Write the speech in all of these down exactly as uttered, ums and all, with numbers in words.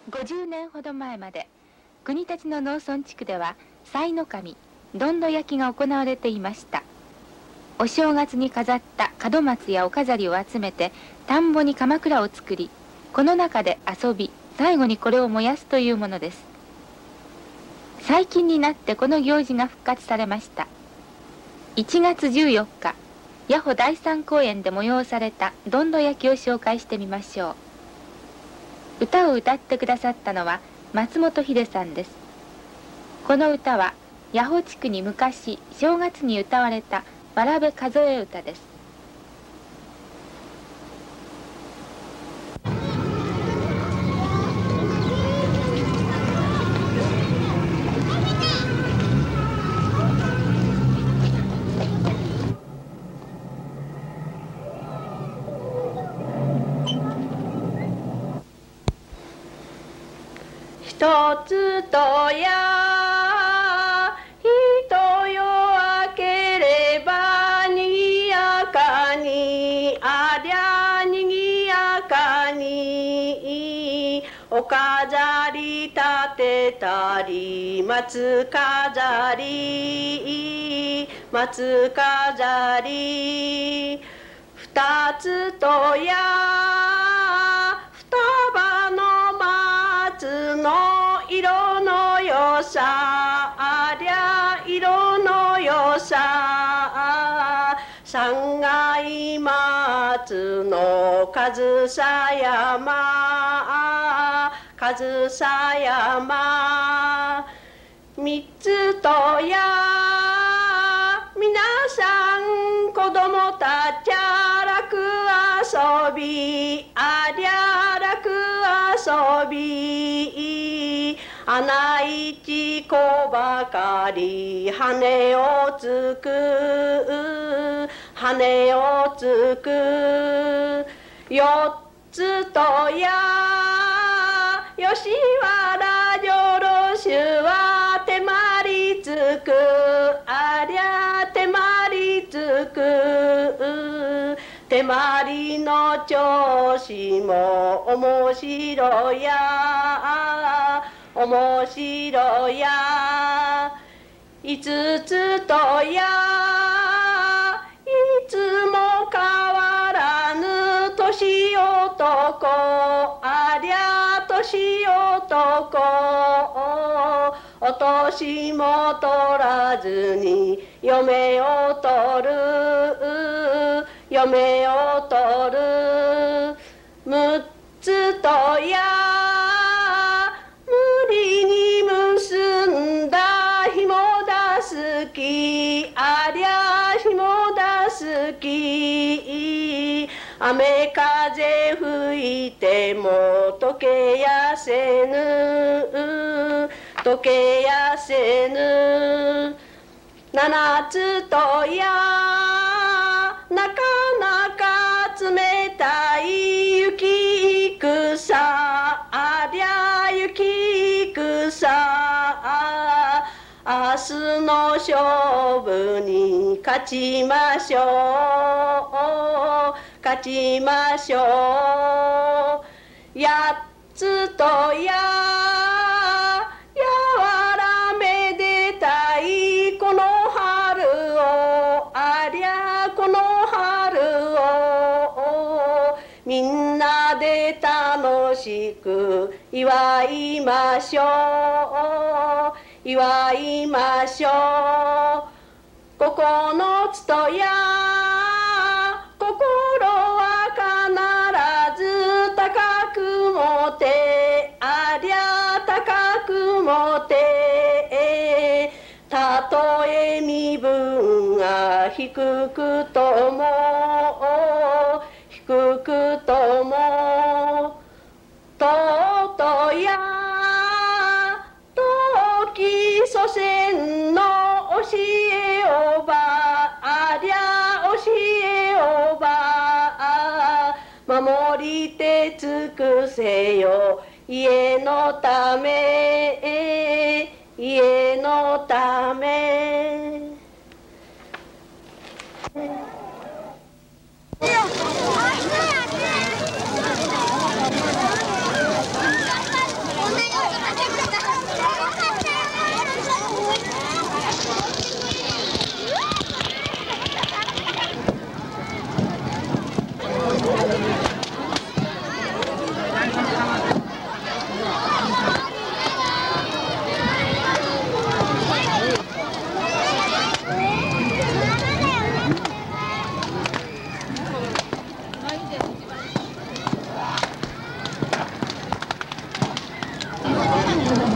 ごじゅうねんほど前まで国立の農村地区では賽の神どんど焼きが行われていました。お正月に飾った門松やお飾りを集めて田んぼに鎌倉を作り、この中で遊び、最後にこれを燃やすというものです。最近になってこの行事が復活されました。いちがつじゅうよっか、八穂第三公園で催されたどんど焼きを紹介してみましょう。歌を歌ってくださったのは松本秀さんです。この歌は八穂地区に昔正月に歌われたわらべ数え歌です。 一つとや一夜明ければにぎやかに、ありゃにぎやかに、お飾り立てたり松飾り松飾り、二つとや双葉の松の色のよさ、ありゃ色のよさ、三階松の上総山上総山、三つとや皆さん子供たちゃ楽遊び、ありゃ楽遊び、穴一子ばかり羽をつく羽をつく、四つとや吉原よろしは手まりつく、ありゃ手まりつく、手まりの調子も面白や面白や、五つとやいつも変わらぬ年男、ありゃ年男、お年も取らずに嫁を取る嫁を取る、六つとや無理に結んだ紐だすき、ありゃ紐だすき、雨風吹いても溶けやせぬ溶けやせぬ、七つとやなかなか冷たい雪草、ありゃ雪草、明日の勝負に勝ちましょう勝ちましょう、八つとややわらめでたいこの春を、ありゃこの春をみんなで楽しく祝いましょう祝いましょう、九つとや心は必ず高く持て、ありゃ高く持て、たとえ身分が低くとも低くとも、とうとや時祖先の教えおば、ありゃ教えおば、守りて尽くせよ家のため家のため。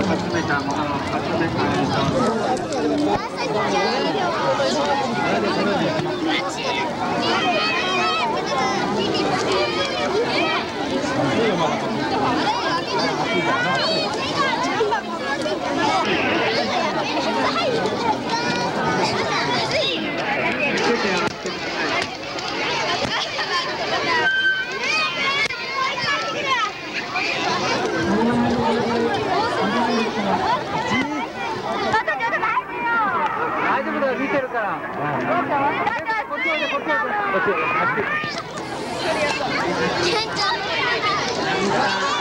集めたものを集め返します。大丈夫だよ、見てるから。こっちおいで、こっちおいで。こっちおいで。